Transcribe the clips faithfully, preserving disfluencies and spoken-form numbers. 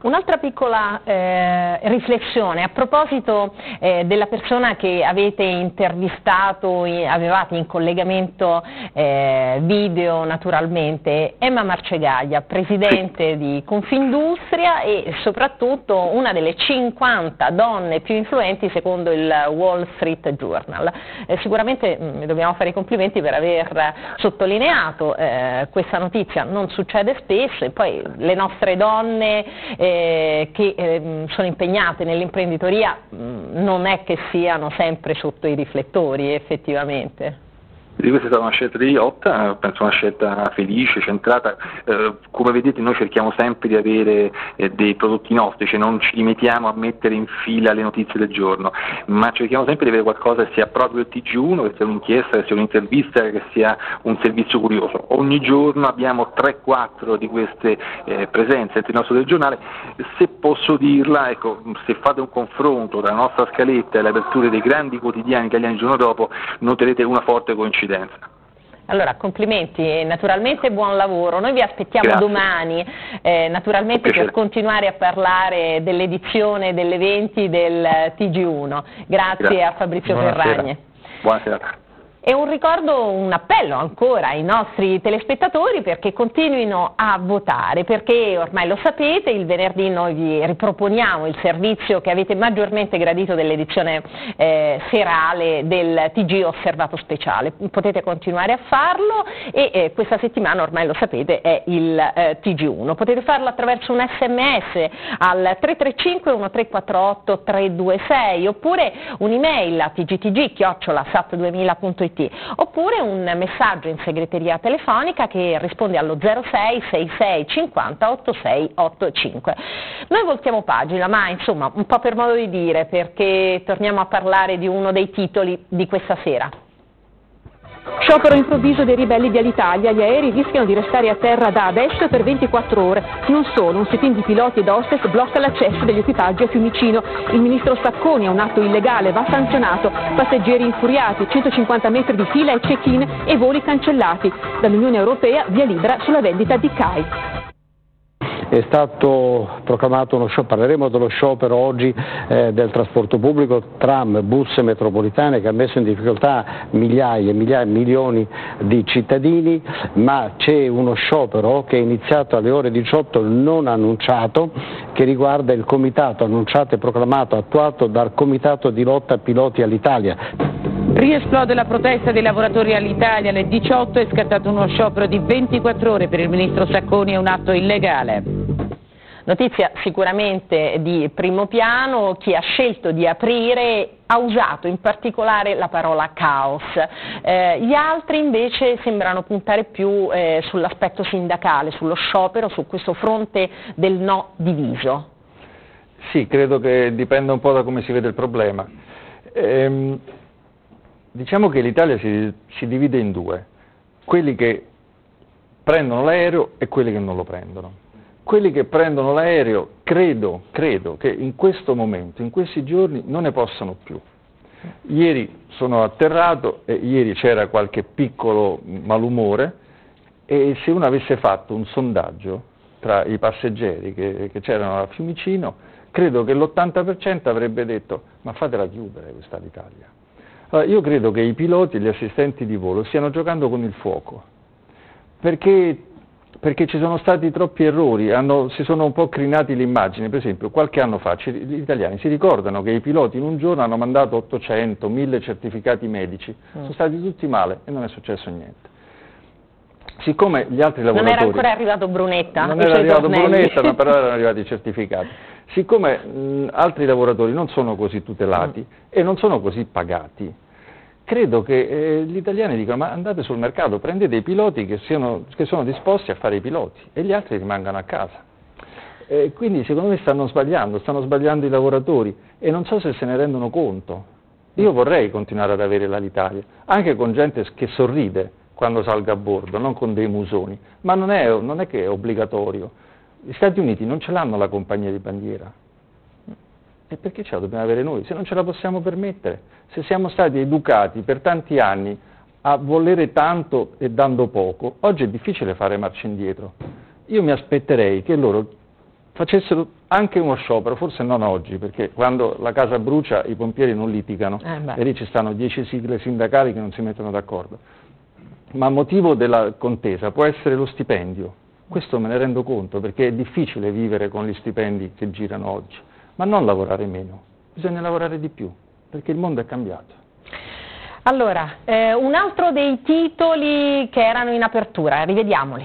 Un'altra piccola eh, riflessione a proposito eh, della persona che avete intervistato, in, avevate in collegamento eh, video naturalmente, Emma Marcegaglia, presidente di Confindustria e soprattutto una delle cinquanta donne più influenti secondo il Wall Street Journal. Eh, sicuramente mh, dobbiamo fare i complimenti per aver sottolineato eh, questa notizia, non succede spesso, e poi le nostre donne eh, che eh, sono impegnate nell'imprenditoria non è che siano sempre sotto i riflettori effettivamente. Questa è stata una scelta di Iotta, penso una scelta felice, centrata. Eh, come vedete noi cerchiamo sempre di avere eh, dei prodotti nostri, cioè non ci limitiamo a mettere in fila le notizie del giorno, ma cerchiamo sempre di avere qualcosa che sia proprio il T G uno, che sia un'inchiesta, che sia un'intervista, che sia un servizio curioso. Ogni giorno abbiamo tre quattro di queste eh, presenze all'interno nostro del giornale. Se posso dirla, ecco, se fate un confronto tra la nostra scaletta e le aperture dei grandi quotidiani italiani il giorno dopo, noterete una forte coincidenza. Allora, complimenti e naturalmente buon lavoro. Noi vi aspettiamo Grazie. domani, eh, naturalmente per continuare a parlare dell'edizione delle venti del T G uno. Grazie, Grazie. a Fabrizio Buonasera. Ferragne. Buonasera. E un ricordo, un appello ancora ai nostri telespettatori perché continuino a votare, perché ormai lo sapete, il venerdì noi vi riproponiamo il servizio che avete maggiormente gradito dell'edizione eh, serale del T G Osservato Speciale. Potete continuare a farlo e eh, questa settimana ormai lo sapete è il eh, T G uno. Potete farlo attraverso un sms al tre tre cinque uno tre quattro otto tre due sei oppure un'email a tgtg chiocciola sat duemila punto it oppure un messaggio in segreteria telefonica che risponde allo zero sei sei sei cinquanta ottantasei ottantacinque. Noi voltiamo pagina, ma insomma un po' per modo di dire, perché torniamo a parlare di uno dei titoli di questa sera. Sciopero improvviso dei ribelli di Alitalia, gli aerei rischiano di restare a terra da adesso e per ventiquattro ore. Non solo, un sit-in di piloti ed hostess blocca l'accesso degli equipaggi a Fiumicino. Il ministro Sacconi, a un atto illegale, va sanzionato. Passeggeri infuriati, centocinquanta metri di fila e check-in e voli cancellati. Dall'Unione Europea via libera sulla vendita di C A I. È stato proclamato uno sciopero, parleremo dello sciopero oggi eh, del trasporto pubblico, tram, bus e metropolitane, che ha messo in difficoltà migliaia, migliaia, milioni di cittadini, ma c'è uno sciopero che è iniziato alle ore diciotto non annunciato, che riguarda il comitato annunciato e proclamato, attuato dal Comitato di lotta piloti all'Italia. Riesplode la protesta dei lavoratori all'Italia, alle diciotto è scattato uno sciopero di ventiquattro ore per il ministro Sacconi, è un atto illegale. Notizia sicuramente di primo piano, chi ha scelto di aprire ha usato in particolare la parola caos, eh, gli altri invece sembrano puntare più eh, sull'aspetto sindacale, sullo sciopero, su questo fronte del no diviso. Sì, credo che dipenda un po' da come si vede il problema. Ehm, diciamo che l'Italia si, si divide in due, quelli che prendono l'aereo e quelli che non lo prendono. Quelli che prendono l'aereo credo, credo che in questo momento, in questi giorni, non ne possano più. Ieri sono atterrato e ieri c'era qualche piccolo malumore e se uno avesse fatto un sondaggio tra i passeggeri che, che c'erano a Fiumicino, credo che l'ottanta per cento avrebbe detto ma fatela chiudere questa Alitalia. Allora, io credo che i piloti e gli assistenti di volo stiano giocando con il fuoco, perché perché ci sono stati troppi errori, hanno, si sono un po' crinati l'immagine. Per esempio qualche anno fa gli italiani si ricordano che i piloti in un giorno hanno mandato ottocento, mille certificati medici, mm. sono stati tutti male e non è successo niente. Siccome gli altri lavoratori... Non era ancora arrivato Brunetta? Non era arrivato Brunetta, ma però erano arrivati i certificati. Siccome mh, altri lavoratori non sono così tutelati mm. e non sono così pagati, credo che eh, gli italiani dicono ma andate sul mercato, prendete dei piloti che, siano, che sono disposti a fare i piloti e gli altri rimangano a casa. E quindi secondo me stanno sbagliando, stanno sbagliando i lavoratori e non so se se ne rendono conto. Io vorrei continuare ad avere l'Alitalia, anche con gente che sorride quando salga a bordo, non con dei musoni, ma non è, non è che è obbligatorio. Gli Stati Uniti non ce l'hanno la compagnia di bandiera. E perché ce la dobbiamo avere noi? Se non ce la possiamo permettere, se siamo stati educati per tanti anni a volere tanto e dando poco, oggi è difficile fare marcia indietro. Io mi aspetterei che loro facessero anche uno sciopero, forse non oggi, perché quando la casa brucia i pompieri non litigano eh e lì ci stanno dieci sigle sindacali che non si mettono d'accordo, ma motivo della contesa può essere lo stipendio. Questo me ne rendo conto, perché è difficile vivere con gli stipendi che girano oggi, ma non lavorare meno, bisogna lavorare di più, perché il mondo è cambiato. Allora, eh, un altro dei titoli che erano in apertura, rivediamoli.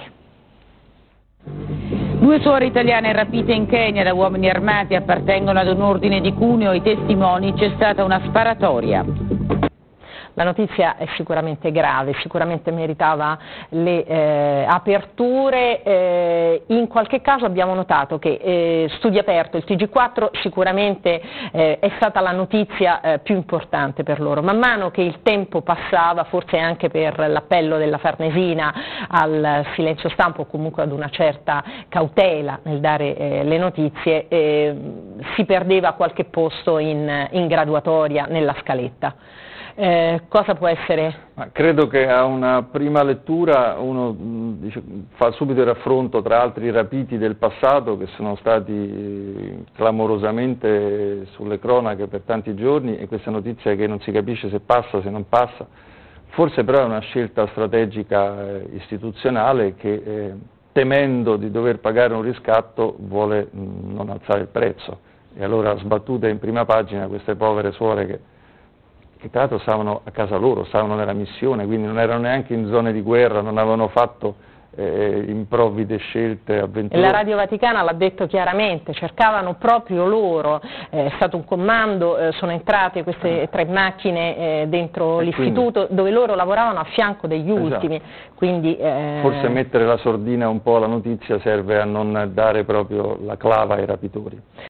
Due suore italiane rapite in Kenya da uomini armati appartengono ad un ordine di Cuneo, i testimoni, c'è stata una sparatoria. La notizia è sicuramente grave, sicuramente meritava le eh, aperture, eh, in qualche caso abbiamo notato che eh, Studio Aperto, il T G quattro, sicuramente eh, è stata la notizia eh, più importante per loro. Man mano che il tempo passava, forse anche per l'appello della Farnesina al silenzio stampa o comunque ad una certa cautela nel dare eh, le notizie, eh, si perdeva qualche posto in, in graduatoria nella scaletta. Eh, cosa può essere? Ma credo che a una prima lettura uno mh, dice, fa subito il raffronto tra altri rapiti del passato che sono stati clamorosamente sulle cronache per tanti giorni, e questa notizia che non si capisce se passa, se non passa. Forse però è una scelta strategica eh, istituzionale che eh, temendo di dover pagare un riscatto vuole mh, non alzare il prezzo, e allora sbattute in prima pagina queste povere suore che che tra l'altro stavano a casa loro, stavano nella missione, quindi non erano neanche in zone di guerra, non avevano fatto eh, improvvide scelte, avventure. E la Radio Vaticana l'ha detto chiaramente, cercavano proprio loro, eh, è stato un comando, eh, sono entrate queste tre macchine eh, dentro l'istituto dove loro lavoravano a fianco degli ultimi. Esatto. Quindi, eh... forse mettere la sordina un po' alla notizia serve a non dare proprio la clava ai rapitori.